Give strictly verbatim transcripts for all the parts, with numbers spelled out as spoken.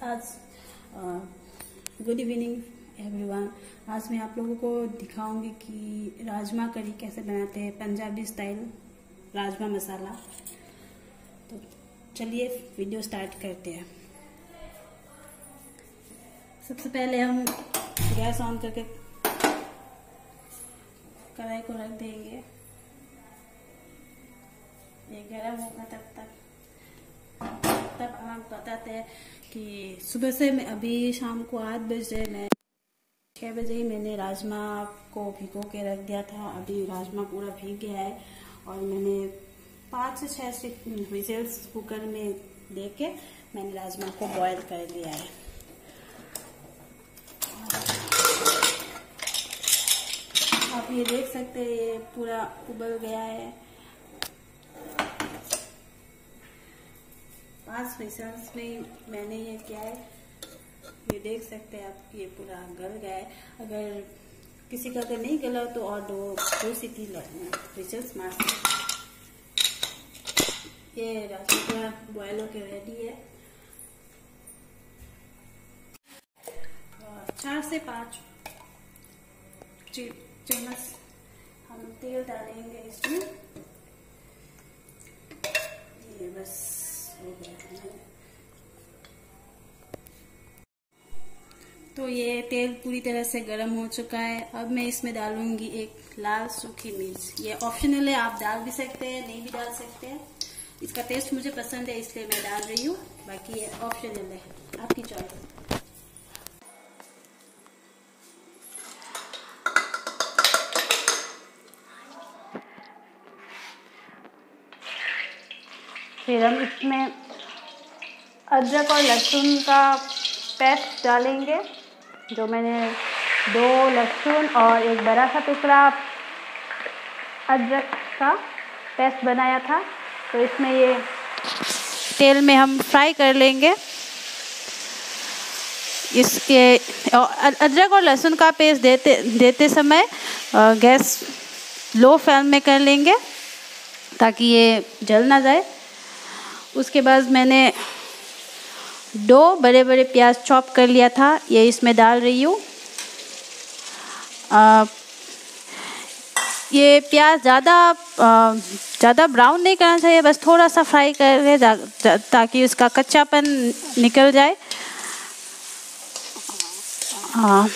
आज good evening everyone. आज मैं आप लोगों को दिखाऊंगी कि राजमा करी कैसे बनाते हैं, पंजाबी स्टाइल राजमा मसाला। तो चलिए वीडियो स्टार्ट करते हैं। सबसे पहले हम गैस ऑन करके कढ़ाई को रख देंगे, ये गर्म होगा तब तक। तब हम बताते हैं कि सुबह से मैं अभी शाम को आठ बजे मैं छः बजे ही मैंने राजमा को भिगो के रख दिया था। अभी राजमा पूरा भीग गया है और मैंने पाँच से छः विजिल्स कुकर में दे के मैंने राजमा को बॉईल कर लिया है। आप ये देख सकते हैं ये पूरा उबल गया है। पांच विजिल्स में मैंने ये किया है, ये देख सकते हैं आप, ये पूरा गल गया है। अगर किसी का अगर नहीं गला तो और दो दो सीटी विजिल्स मार सकते। ये राजमा पूरा बॉयल होके रेडी है। और चार से पाँच चम्मच हम तेल डालेंगे इसमें। ये बस हो गया। तो ये तेल पूरी तरह से गर्म हो चुका है। अब मैं इसमें डालूंगी एक लाल सूखी मिर्च। ये ऑप्शनल है, आप डाल भी सकते हैं, नहीं भी डाल सकते हैं। इसका टेस्ट मुझे पसंद है इसलिए मैं डाल रही हूँ, बाकी ये ऑप्शनल है, आपकी चॉइस। फिर हम इसमें अदरक और लहसुन का पेस्ट डालेंगे। जो मैंने दो लहसुन और एक बड़ा सा टुकड़ा अदरक का पेस्ट बनाया था, तो इसमें ये तेल में हम फ्राई कर लेंगे। इसके अदरक और लहसुन का पेस्ट देते देते समय गैस लो फ्लेम में कर लेंगे ताकि ये जल ना जाए। उसके बाद मैंने दो बड़े बड़े प्याज चॉप कर लिया था, ये इसमें डाल रही हूँ। ये प्याज ज़्यादा ज़्यादा ब्राउन नहीं करना चाहिए, बस थोड़ा सा फ्राई करें ताकि उसका कच्चापन निकल जाए। हाँ,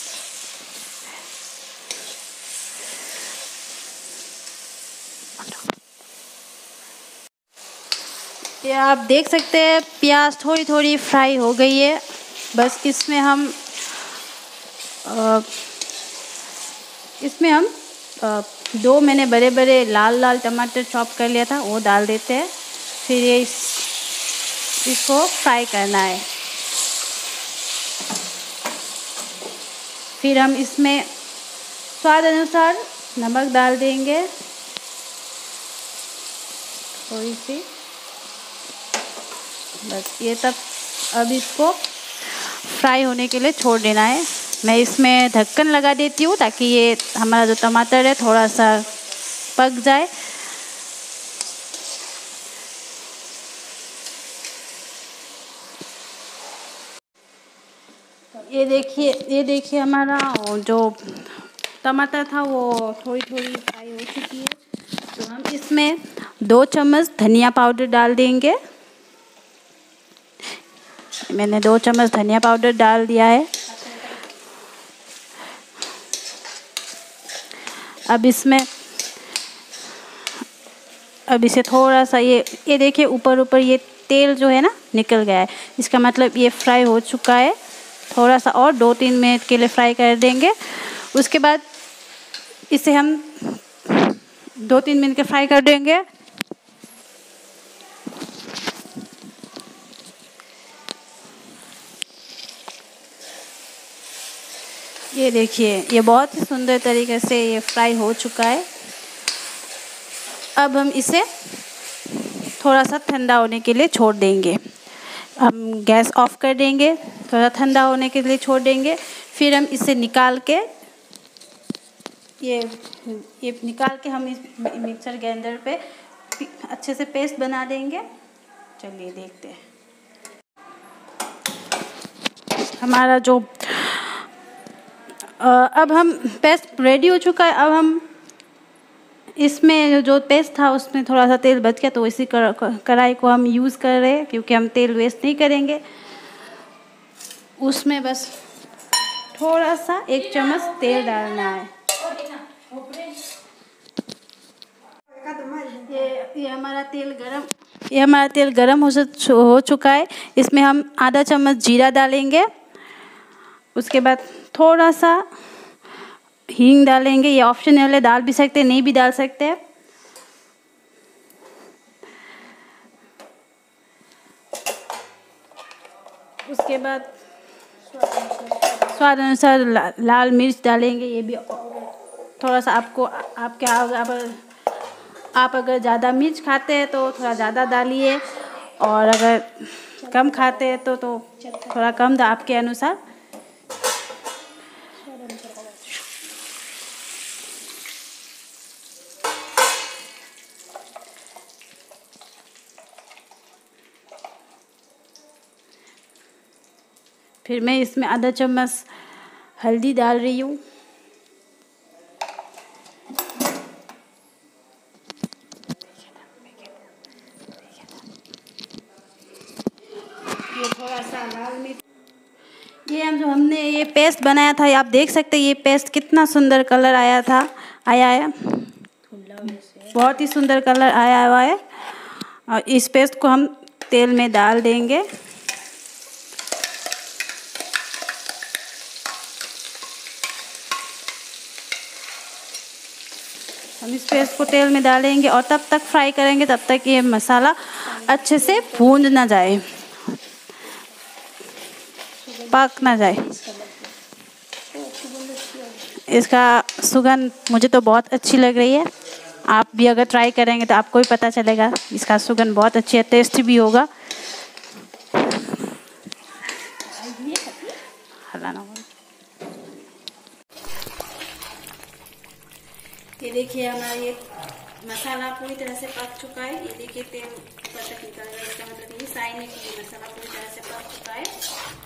ये आप देख सकते हैं प्याज थोड़ी थोड़ी फ्राई हो गई है। बस इसमें हम आ, इसमें हम आ, दो मैंने बड़े बड़े लाल लाल टमाटर चॉप कर लिया था वो डाल देते हैं। फिर ये इस, इसको फ्राई करना है। फिर हम इसमें स्वाद अनुसार नमक डाल देंगे, थोड़ी सी, बस ये तब अब इसको फ्राई होने के लिए छोड़ देना है। मैं इसमें ढक्कन लगा देती हूँ ताकि ये हमारा जो टमाटर है थोड़ा सा पक जाए। ये देखिए ये देखिए हमारा जो टमाटर था वो थोड़ी थोड़ी फ्राई हो चुकी है। तो हम इसमें दो चम्मच धनिया पाउडर डाल देंगे। मैंने दो चम्मच धनिया पाउडर डाल दिया है। अब इसमें अब इसे थोड़ा सा ये ये देखिए ऊपर ऊपर ये तेल जो है ना निकल गया है, इसका मतलब ये फ्राई हो चुका है। थोड़ा सा और दो तीन मिनट के लिए फ्राई कर देंगे। उसके बाद इसे हम दो तीन मिनट के फ्राई कर देंगे। ये देखिए ये बहुत ही सुंदर तरीके से ये फ्राई हो चुका है। अब हम इसे थोड़ा सा ठंडा होने के लिए छोड़ देंगे। हम गैस ऑफ कर देंगे, थोड़ा ठंडा होने के लिए छोड़ देंगे। फिर हम इसे निकाल के ये ये निकाल के हम इस मिक्सर ग्राइंडर पे अच्छे से पेस्ट बना देंगे। चलिए देखते हैं। हमारा जो अब हम पेस्ट रेडी हो चुका है। अब हम इसमें जो पेस्ट था उसमें थोड़ा सा तेल बच गया, तो इसी कढ़ाई को हम यूज़ कर रहे हैं, क्योंकि हम तेल वेस्ट नहीं करेंगे। उसमें बस थोड़ा सा एक चम्मच तेल डालना है। ये ये हमारा तेल गरम ये हमारा तेल गरम हो हो चुका है। इसमें हम आधा चम्मच जीरा डालेंगे। उसके बाद थोड़ा सा हींग डालेंगे। ये ऑप्शनल है, डाल भी सकते हैं, नहीं भी डाल सकते हैं। उसके बाद स्वाद अनुसार ला, लाल मिर्च डालेंगे। ये भी थोड़ा सा आपको आपके आप, आप अगर ज़्यादा मिर्च खाते हैं तो थोड़ा ज़्यादा डालिए, और अगर कम खाते हैं तो तो थोड़ा कम आपके अनुसार। फिर मैं इसमें आधा चम्मच हल्दी डाल रही हूँ। ये थोड़ा सा लाल मिर्च। ये हम जो हमने ये पेस्ट बनाया था, आप देख सकते हैं ये पेस्ट कितना सुंदर कलर आया था आया है बहुत ही सुंदर कलर आया हुआ है। और इस पेस्ट को हम तेल में डाल देंगे। हम इस पेस्ट को तेल में डालेंगे और तब तक फ्राई करेंगे तब तक ये मसाला अच्छे से भून ना जाए, पक ना जाए। इसका सुगंध मुझे तो बहुत अच्छी लग रही है। आप भी अगर ट्राई करेंगे तो आपको भी पता चलेगा इसका सुगंध बहुत अच्छी है, टेस्टी भी होगा। ये देखिए हमारा ये मसाला पूरी तरह से पक चुका है। ये देखिए तेल ऊपर तक निकल रहा है, इसका मतलब ये साइन है कि मसाला पूरी तरह से पक चुका है।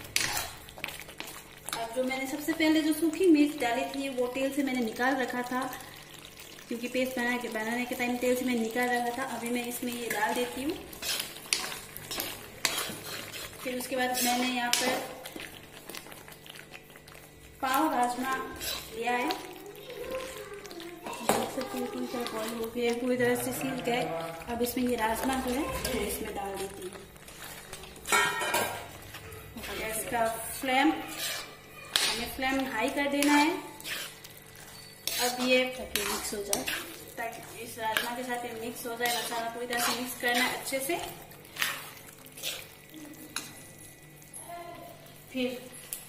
अब जो मैंने सबसे पहले जो सूखी मिर्च डाली थी वो तेल से मैंने निकाल रखा था, क्योंकि पेस्ट बना के बनाने के टाइम तेल से मैंने निकाल रखा था। अभी मैं इसमें ये डाल देती हूँ। फिर उसके बाद मैंने यहाँ पर पाव राजमा लिया है, तीन चार बॉयल हो गए, पूरी तरह से सील गए। अब इसमें ये राजमा जो है तो इसमें डाल देती हूँ। गैस का फ्लेम हमें फ्लेम हाई कर देना है। अब ये ताकि मिक्स हो जाए, ताकि इस राजमा के साथ ये मिक्स हो जाए। मसाला पूरी तरह से मिक्स करना है अच्छे से। फिर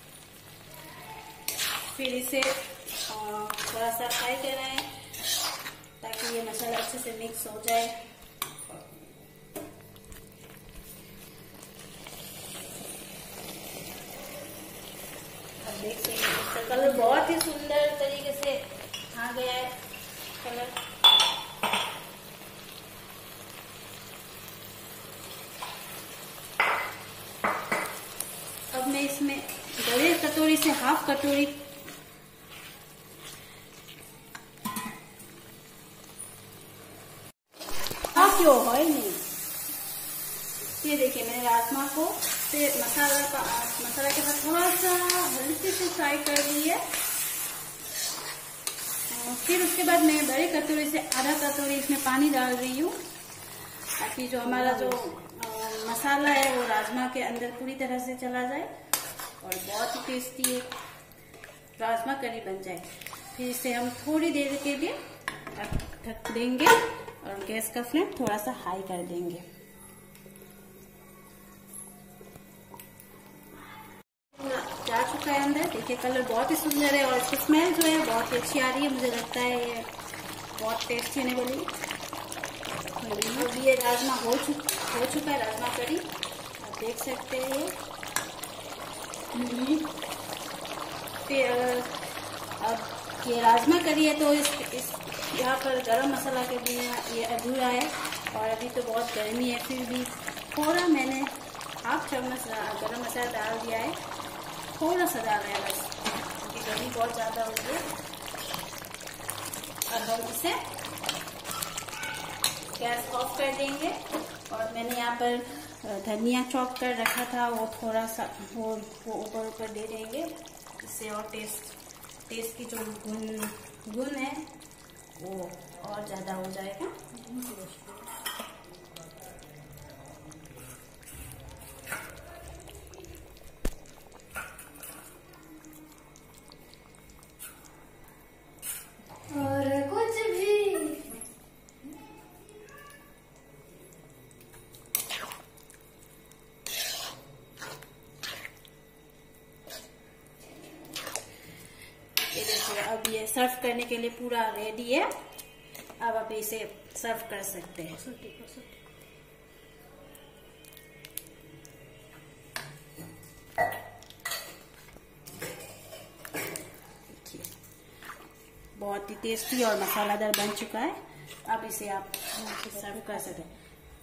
फिर इसे थोड़ा सा फ्राई करना है ताकि ये मसाला अच्छे से मिक्स हो जाए। अब देख सकते हैं इसका कलर बहुत ही सुंदर तरीके से आ गया है कलर। अब मैं इसमें बड़े कटोरी से हाफ कटोरी ऑयल नहीं, ये देखिए मैंने राजमा को से मसाला का मसाला के साथ थोड़ा सा हल्के से फ्राई कर ली है। फिर उसके बाद मैं बड़े कटोरी से आधा कटोरी इसमें पानी डाल रही हूँ, ताकि जो हमारा जो आ, मसाला है वो राजमा के अंदर पूरी तरह से चला जाए और बहुत ही टेस्टी एक राजमा करी बन जाए। फिर इसे हम थोड़ी देर के लिए ढक देंगे और गैस का फ्लेम थोड़ा सा हाई कर देंगे। जा चुका है अंदर, देखिए कलर बहुत ही सुंदर है और इसकी स्मेल जो है बहुत ही अच्छी आ रही है। मुझे लगता है ये बहुत टेस्टी होने वाली है। अब ये राजमा हो चुका हो चुका है राजमा करी, आप देख सकते हैं। फिर अब ये राजमा करी है तो इस, इस यहाँ पर गरम मसाला के बिना ये अधूरा है, और अभी तो बहुत गर्मी है। फिर भी थोड़ा मैंने हाफ चम्मच गरम मसाला डाल दिया है थोड़ा सा डाल रहे हैं बस, क्योंकि गर्मी बहुत ज्यादा हो गई है। अब हम इसे गैस ऑफ कर देंगे। और मैंने यहाँ पर धनिया चॉप कर रखा था, वो थोड़ा सा वो वो ऊपर ऊपर दे देंगे, इससे और टेस्ट टेस्ट की जो गुण गुण है वो और ज्यादा हो जाएगा। और कुछ भी ये देखिए, अब ये सर्व करने के लिए पूरा रेडी है। अब आप इसे सर्व कर सकते हैं। बहुत ही टेस्टी और मसालादार बन चुका है। अब इसे आप सर्व कर सकते हैं।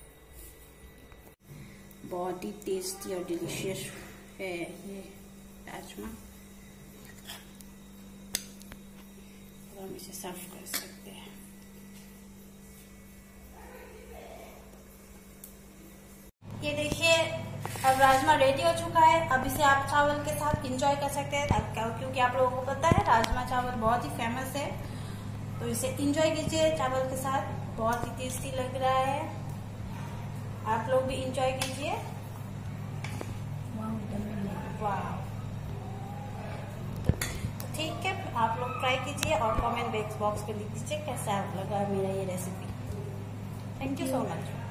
बहुत ही टेस्टी और डिलीशियस है ये राजमा। हम इसे सर्व कर सकते हैं। ये देखिए, अब राजमा रेडी हो चुका है। अब इसे आप चावल के साथ एंजॉय कर सकते हैं, क्योंकि आप लोगों को पता है राजमा चावल बहुत ही फेमस है। तो इसे एंजॉय कीजिए चावल के साथ, बहुत ही टेस्टी लग रहा है। आप लोग भी एंजॉय कीजिए। वाह, ठीक है, आप लोग ट्राई कीजिए और कमेंट बॉक्स में लिख दीजिए कैसा लगा मेरा ये recipe. Thank you so much.